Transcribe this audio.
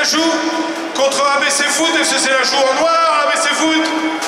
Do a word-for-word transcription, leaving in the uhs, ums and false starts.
la joue contre A B C Foot. Est-ce que c'est la joue en noir, l'A B C Foot?